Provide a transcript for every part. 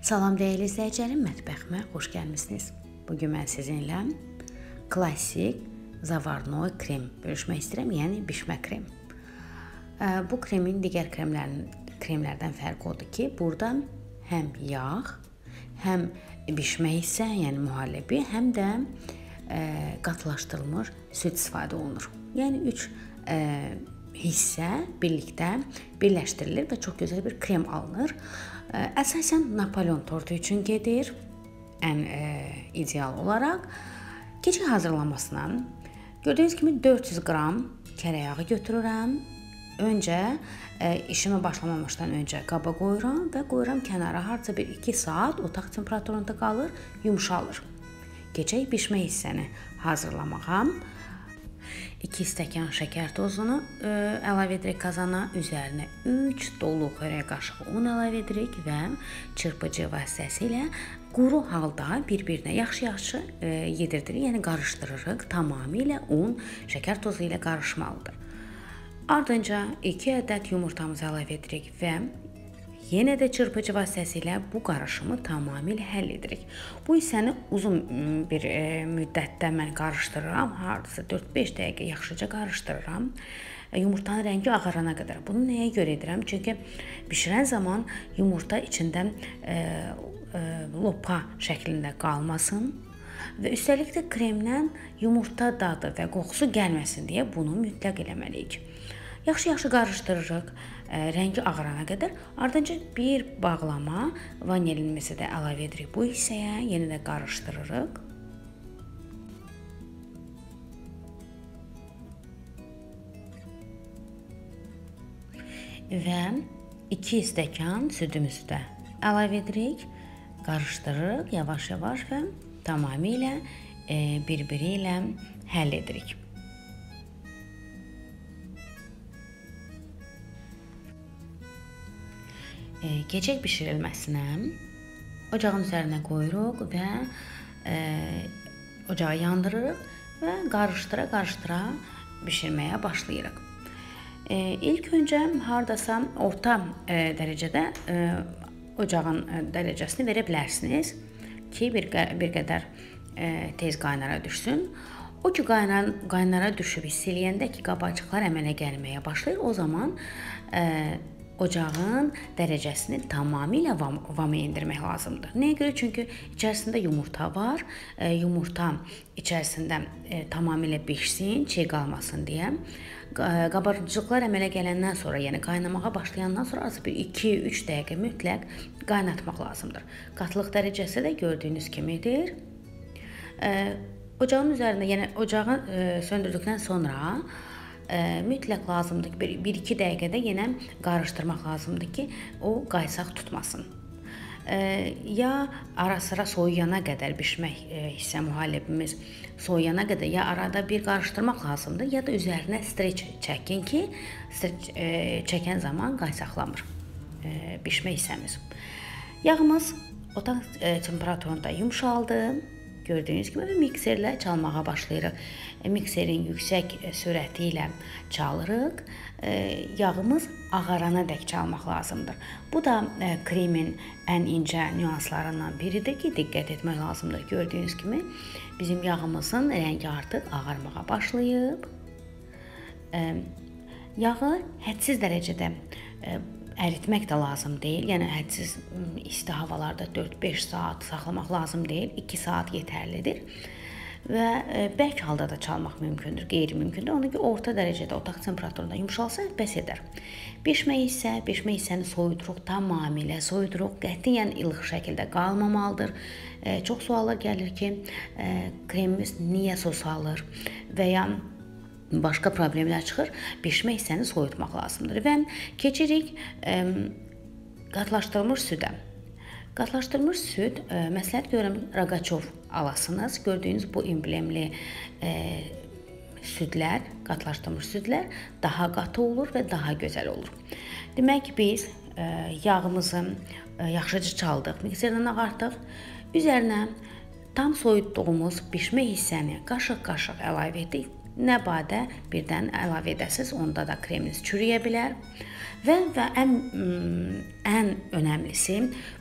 Salam dəyərli izləyicilərim, mətbəximə xoş gəlmisiniz. Bugün mən sizinlə klassik zavarnoy krem bölüşmək istəyirəm, yəni bişmə krem. Bu kremin digər kremlərdən fərqi odur ki, burada həm yağ, həm bişmə hissə, yəni mühallebi, həm də qatılaşdırılmış süd istifadə olunur. Yəni 3 hissə birlikdə birləşdirilir və çox gözəl bir krem alınır. Əsasən Napoleon tortu üçün gedir, ən ideal olaraq. Gecə hazırlamasına gördüyünüz kimi 400 qram kərə yağı götürürəm. Öncə işimə başlamamışdan öncə qaba qoyuram və qoyuram kənara. Harca bir 2 saat otaq temperaturunda qalır, yumşalır. Gecə bişmə hissəni hazırlamağa 2 stəkan şəkər tozunu əlavə edirik qazana, üzərinə 3 dolu xörək qaşığı un əlavə edirik və çırpıcı vasitəsilə quru halda bir-birinə yaxşı-yaxşı yedirdirik, yəni qarışdırırıq. Tamamilə un şəkər tozu ilə qarışmalıdır. Ardınca 2 ədəd yumurtamızı əlavə edirik və yenə də çırpıcı vasitəsilə bu qarışımı tamamilə həll edirik. Bu hissəni uzun bir müddətdə mən qarışdırıram. Hardasa 4-5 dəqiqə yaxşıca qarışdırıram. Yumurtanın rəngi ağarana qədər. Bunu nəyə görə edirəm? Çünki bişirən zaman yumurta içində lopa şəklində qalmasın və üstəlik də kremdən yumurta dadı və qoxusu gəlməsin deyə bunu mütləq eləməliyik. Yaxşı-yaxşı qarışdırırıq, rəngi ağarana qədər. Ardınca bir bağlama vanilimizi də əlavə edirik bu hissəyə, yenə də qarışdırırıq. Və 2 stəkan südümüzü də əlavə edirik, qarışdırırıq yavaş-yavaş və tamamilə bir-biri ilə həll edirik. Gecək bişirilməsinə ocağın üzərinə qoyuruq və ocağı yandırırıq və qarışdıra-qarışdıra bişirməyə başlayırıq. İlk öncə hardasa orta dərəcədə ocağın dərəcəsini verə bilərsiniz ki, bir qədər tez qaynara düşsün. O ki qaynara düşüb hiss eləyəndə ki, qabacıqlar əmələ gəlməyə başlayır, o zaman ocağın dərəcəsini tamamilə vama endirmək lazımdır. Nəyə görə? Çünki içərisində yumurta var. Yumurta içərisində tamamilə bişsin, çiğ qalmasın deyə. Qabarcıqlar əmələ gələndən sonra, yəni qaynamağa başlayandan sonra az bir 2-3 dəqiqə mütləq qaynatmaq lazımdır. Qatılıq dərəcəsi də gördüyünüz kimidir. Ocağın üzərində, yəni ocağı söndürdükdən sonra mütləq lazımdır ki, 1-2 dəqiqədə yenə qarışdırmaq lazımdır ki, o qaysaq tutmasın. Ya ara-sıra soyuyana qədər bişmək hissə mühallebimiz soyuyana qədər ya arada bir qarışdırmaq lazımdır, ya da üzərinə streç çəkin ki, streç çəkən zaman qaysaqlamır bişmə hissəmiz. Yağımız otaq temperaturunda yumşaldı. Gördüyünüz kimi mikserlə çalmağa başlayırıq. Mikserin yüksək sürəti ilə çalırıq. Yağımız ağarana dək çalmaq lazımdır. Bu da kremin ən incə nüanslarından biridir ki, diqqət etmək lazımdır. Gördüyünüz kimi bizim yağımızın rəngi artıq ağarmağa başlayıb. Yağı hədsiz dərəcədə əritmək də lazım deyil. Yəni hədsiz isti havalarda 4-5 saat saxlamaq lazım deyil. 2 saat yetərlidir. Və bərk halda da çalmaq mümkündür, qeyri-mümkündür. Ona görə orta dərəcədə otaq temperaturunda yumşalsa bəs edər. Bişmə hissəni soyuduruq, tamamilə soyuduruq. Qətiyyən ilıq şəkildə qalmamalıdır. Çox suallar gəlir ki, kremimiz niyə sos alır və ya başqa problemlər çıxır. Bişmə hissəni soyutmaq lazımdır və keçirik qatılaşdırılmış südə. Qatılaşdırılmış süd, məsləhət görürəm, Rogaçov alasınız. Gördüyünüz bu emblemli südlər, qatılaşdırılmış südlər daha qatı olur və daha gözəl olur. Demək ki, biz yağımızı yaxşıca çaldıq, mikserdən ağartdıq. Üzərinə tam soyutduğumuz bişmə hissəni qaşıq-qaşıq əlavə etdik. Nə badə birdən əlavə edəsiniz, onda da kreminiz çürüyə bilər. Və ən önəmlisi,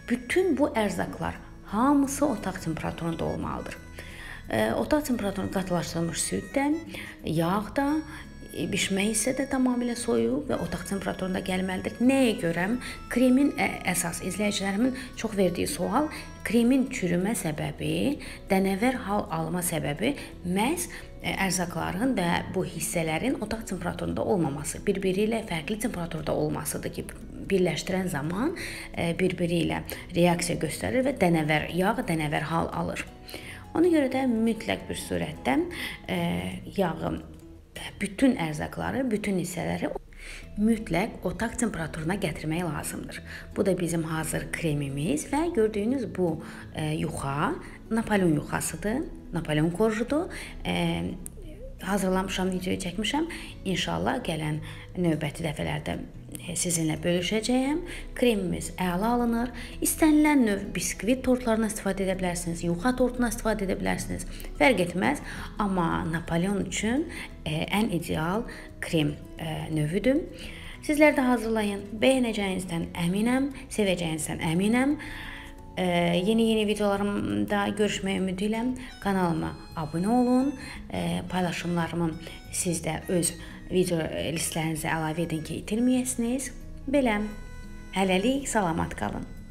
Bütün bu ərzaqlar hamısı otaq temperaturunda olmalıdır. Otaq temperaturunda qatılaşdırılmış süd də, yağ da, bişmə hissə də tamamilə soyuq və otaq temperaturunda gəlməlidir. Nəyə görə? Kremin əsas izləyicilərimin çox verdiyi sual, kremin çürümə səbəbi, dənəvər hal alma səbəbi məhz ərzaqların və bu hissələrin otaq temperaturunda olmaması, bir-biri ilə fərqli temperaturda olmasıdır ki, birləşdirən zaman bir-biri ilə reaksiya göstərir və yağ dənəvər hal alır. Ona görə də mütləq bir surətdə yağı, bütün ərzaqları, bütün hissələri mütləq otaq temperaturuna gətirmək lazımdır. Bu da bizim hazır kremimiz və gördüyünüz bu yuxa Napolyon yuxasıdır, Napolyon korjudur. Hazırlamışam, videoyu çəkmişəm. İnşallah gələn növbəti dəfələrdə sizinlə bölüşəcəyəm. Kremimiz əla alınır. İstənilən növ biskvit tortlarına istifadə edə bilərsiniz, yuxa tortuna istifadə edə bilərsiniz. Fərq etməz, amma Napolyon üçün ən ideal krem növüdür. Sizlər də hazırlayın. Bəyənəcəyinizdən əminəm, sevəcəyinizdən əminəm. Yeni videolarımda görüşmək ümidi ilə kanalıma abunə olun. Paylaşımlarımı siz də öz video listlərinizə əlavə edin ki, itirməyəsiniz. Belə, hələlik salamat qalın.